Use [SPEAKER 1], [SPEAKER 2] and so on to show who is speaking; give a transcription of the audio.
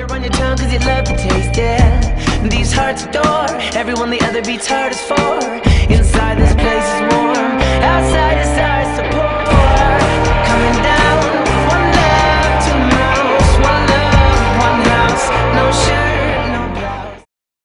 [SPEAKER 1] linger on your tongue cause you love the taste, yeah. These hearts adore everyone the other beats hardest for.